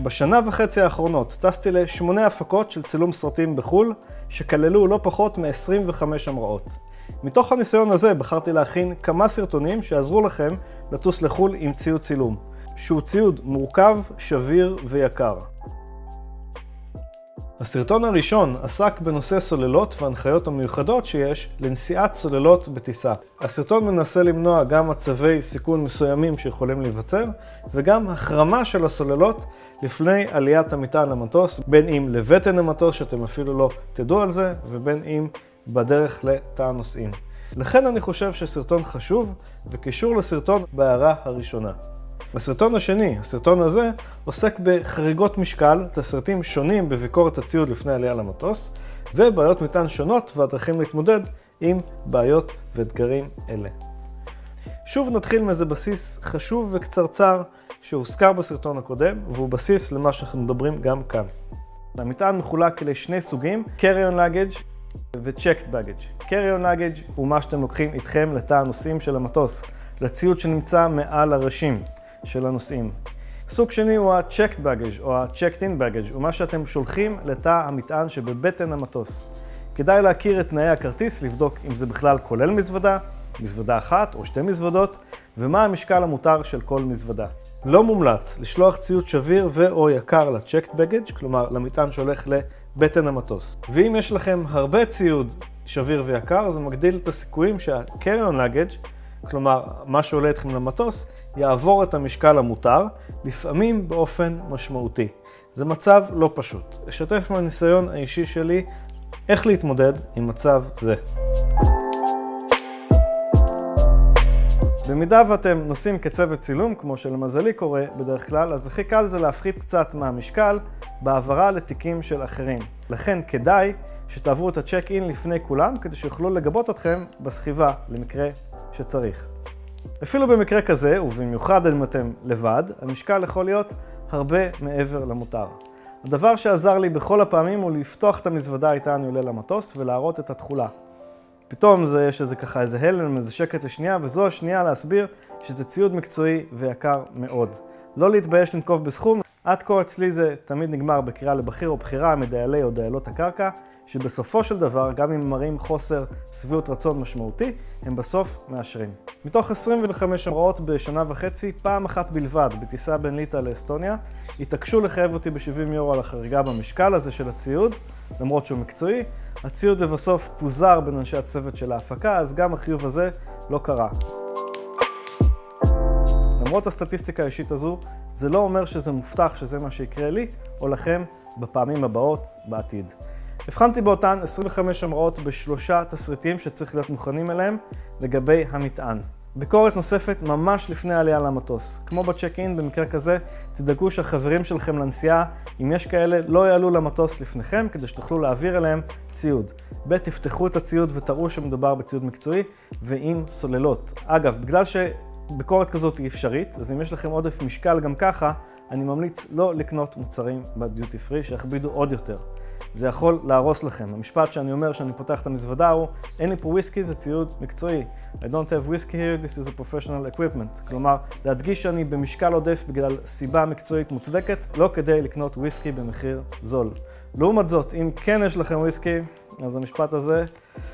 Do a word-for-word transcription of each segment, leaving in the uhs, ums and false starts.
בשנה וחצי האחרונות טסתי לשמונה הפקות של צילום סרטים בחו"ל, שכללו לא פחות מ-עשרים וחמש המראות. מתוך הניסיון הזה בחרתי להכין כמה סרטונים שיעזרו לכם לטוס לחו"ל עם ציוד צילום, שהוא ציוד מורכב, שביר ויקר. הסרטון הראשון עסק בנושא סוללות וההנחיות המיוחדות שיש לנסיעת סוללות בטיסה. הסרטון מנסה למנוע גם מצבי סיכון מסוימים שיכולים להיווצר, וגם החרמה של הסוללות לפני עליית המטען למטוס, בין אם לבטן המטוס שאתם אפילו לא תדעו על זה, ובין אם בדרך לתא הנוסעים. לכן אני חושב שסרטון חשוב וקישור לסרטון בהערה הראשונה. בסרטון השני, הסרטון הזה, עוסק בחריגות משקל, תסריטים שונים בביקורת הציוד לפני עלייה למטוס, ובעיות מטען שונות והדרכים להתמודד עם בעיות ואתגרים אלה. שוב נתחיל מאיזה בסיס חשוב וקצרצר שהוזכר בסרטון הקודם, והוא בסיס למה שאנחנו מדברים גם כאן. המטען מחולק לשני סוגים, carry-on luggage ו-checked baggage. carry-on luggage הוא מה שאתם לוקחים איתכם לתא הנוסעים של המטוס, לציוד שנמצא מעל הראשים של הנוסעים. סוג שני הוא ה-checked baggage או ה-checked in baggage, הוא מה שאתם שולחים לתא המטען שבבטן המטוס. כדאי להכיר את תנאי הכרטיס, לבדוק אם זה בכלל כולל מזוודה, מזוודה אחת או שתי מזוודות, ומה המשקל המותר של כל מזוודה. לא מומלץ לשלוח ציוד שביר ו/או יקר ל-checked baggage, כלומר למטען שהולך לבטן המטוס. ואם יש לכם הרבה ציוד שביר ויקר, זה מגדיל את הסיכויים שה-carry-on luggage, כלומר מה שעולה אתכם למטוס, יעבור את המשקל המותר, לפעמים באופן משמעותי. זה מצב לא פשוט. אשתף מהניסיון האישי שלי איך להתמודד עם מצב זה. במידה ואתם נוסעים כצוות צילום, כמו שלמזלי קורה בדרך כלל, אז הכי קל זה להפחית קצת מהמשקל בעברה לתיקים של אחרים. לכן כדאי שתעברו את הצ'ק-אין לפני כולם, כדי שיוכלו לגבות אתכם בסחיבה למקרה שצריך. אפילו במקרה כזה, ובמיוחד אם אתם לבד, המשקל יכול להיות הרבה מעבר למותר. הדבר שעזר לי בכל הפעמים הוא לפתוח את המזוודה איתה אני עולה למטוס ולהראות את התכולה. פתאום זה, יש איזה ככה איזה הלם, איזה שקט לשנייה, וזו השנייה להסביר שזה ציוד מקצועי ויקר מאוד. לא להתבייש לנקוב בסכום. עד כה אצלי זה תמיד נגמר בקריאה לבחיר או בחירה מדיילי או דיילות הקרקע, שבסופו של דבר, גם אם מראים חוסר שביעות רצון משמעותי, הם בסוף מאשרים. מתוך עשרים וחמש המראות בשנה וחצי, פעם אחת בלבד בטיסה בין ליטא לאסטוניה, התעקשו לחייב אותי ב-שבעים יורו על החריגה במשקל הזה של הציוד, למרות שהוא מקצועי. הציוד לבסוף פוזר בין אנשי הצוות של ההפקה, אז גם החיוב הזה לא קרה. למרות הסטטיסטיקה האישית הזו, זה לא אומר שזה מובטח שזה מה שיקרה לי או לכם בפעמים הבאות בעתיד. הבחנתי באותן עשרים וחמש המראות בשלושה תסריטים שצריך להיות מוכנים אליהם לגבי המטען. ביקורת נוספת ממש לפני העלייה למטוס. כמו בצ'ק-אין, במקרה כזה, תדאגו שהחברים שלכם לנסיעה, אם יש כאלה, לא יעלו למטוס לפניכם, כדי שתוכלו להעביר אליהם ציוד. ב' תפתחו את הציוד ותראו שמדובר בציוד מקצועי ועם סוללות. אגב, בגלל שביקורת כזאת היא אפשרית, אז אם יש לכם עודף משקל גם ככה, אני ממליץ לא לקנות מוצרים בדיוטי פרי שיכבידו עוד יותר. זה יכול להרוס לכם. המשפט שאני אומר שאני פותח את המזוודה הוא, אין לי פה וויסקי, זה ציוד מקצועי. I don't have whiskey here, this is a professional equipment. כלומר, להדגיש שאני במשקל עודף בגלל סיבה מקצועית מוצדקת, לא כדי לקנות וויסקי במחיר זול. לעומת זאת, אם כן יש לכם וויסקי, אז המשפט הזה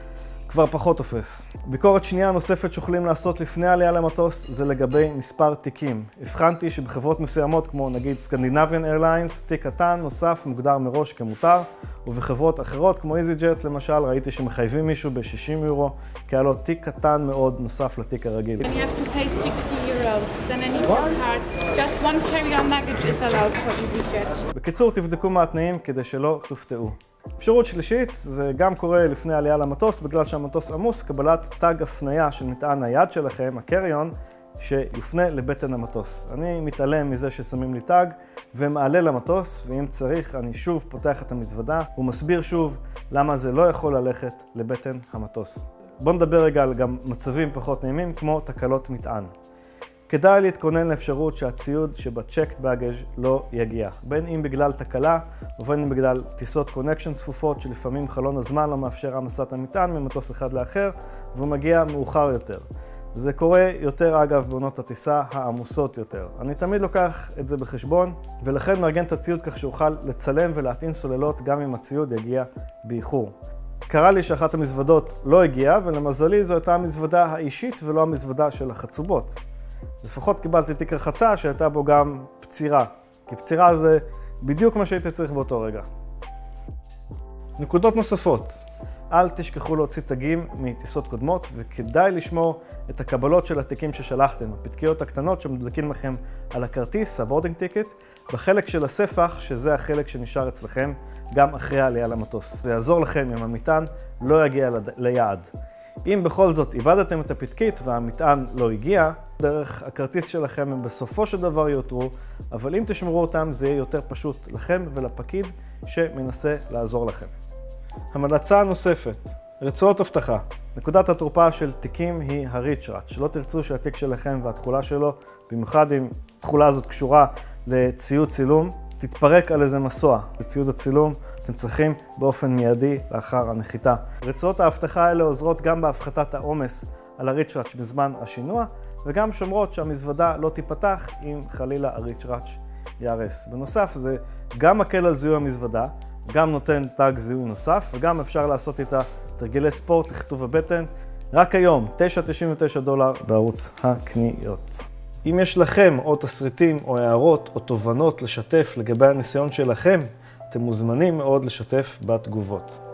כבר פחות תופס. ביקורת שנייה נוספת שיכולים לעשות לפני העלייה למטוס זה לגבי מספר תיקים. הבחנתי שבחברות מסוימות כמו נגיד Scandinavian Airlines, תיק קטן נוסף מוגדר מראש כמותר, ובחברות אחרות כמו EasyJet למשל ראיתי שמחייבים מישהו ב-שישים יורו, כי היה לו תיק קטן מאוד נוסף לתיק הרגיל. You have to pay sixty euros, then I need your card. Just one carry-on luggage is allowed for EasyJet. בקיצור, תבדקו מה התנאים כדי שלא תופתעו. אפשרות שלישית, זה גם קורה לפני העלייה למטוס, בגלל שהמטוס עמוס, קבלת תג הפנייה של מטען היד שלכם, הקריון, שיופנה לבטן המטוס. אני מתעלם מזה ששמים לי תג ומעלה למטוס, ואם צריך אני שוב פותח את המזוודה ומסביר שוב למה זה לא יכול ללכת לבטן המטוס. בואו נדבר רגע על גם מצבים פחות נעימים כמו תקלות מטען. כדאי להתכונן לאפשרות שהציוד שב-checked baggage לא יגיע, בין אם בגלל תקלה ובין אם בגלל טיסות קונקשן צפופות שלפעמים חלון הזמן לא מאפשר המסת המטען ממטוס אחד לאחר והוא מגיע מאוחר יותר. זה קורה יותר אגב בעונות הטיסה העמוסות יותר. אני תמיד לוקח את זה בחשבון, ולכן מארגן את הציוד כך שאוכל לצלם ולהטעין סוללות גם אם הציוד יגיע באיחור. קרה לי שאחת המזוודות לא הגיעה, ולמזלי זו הייתה המזוודה האישית ולא המזוודה של החצובות. לפחות קיבלתי תיק רחצה שהייתה בו גם פצירה, כי פצירה זה בדיוק מה שהייתי צריך באותו רגע. נקודות נוספות. אל תשכחו להוציא תגים מטיסות קודמות, וכדאי לשמור את הקבלות של התיקים ששלחתם, הפתקיות הקטנות שמודבקים לכם על הכרטיס, הבורדינג טיקט, בחלק של הספח, שזה החלק שנשאר אצלכם גם אחרי העלייה למטוס. זה יעזור לכם אם המטען לא יגיע ליעד. אם בכל זאת איבדתם את הפתקית והמטען לא הגיע, דרך הכרטיס שלכם הם בסופו של דבר יותרו, אבל אם תשמרו אותם זה יהיה יותר פשוט לכם ולפקיד שמנסה לעזור לכם. המלצה נוספת, רצועות אבטחה. נקודת התורפה של תיקים היא הריצ'ראץ'. שלא תרצו שהתיק שלכם והתכולה שלו, במיוחד אם התכולה הזאת קשורה לציוד צילום, תתפרק על איזה מסוע. לציוד הצילום אתם צריכים באופן מיידי לאחר הנחיתה. רצועות האבטחה האלה עוזרות גם בהפחתת העומס על הריצ'ראץ' בזמן השינוע, וגם שומרות שהמזוודה לא תיפתח אם חלילה הריצ'ראץ' יהרס. בנוסף זה גם מקל על זיהוי המזוודה, גם נותן טאג זיהוי נוסף, וגם אפשר לעשות איתה תרגילי ספורט לכיתוב הבטן. רק היום, תשע תשעים ותשע דולר בערוץ הקניות. אם יש לכם או תסריטים או הערות או תובנות לשתף לגבי הניסיון שלכם, אתם מוזמנים מאוד לשתף בתגובות.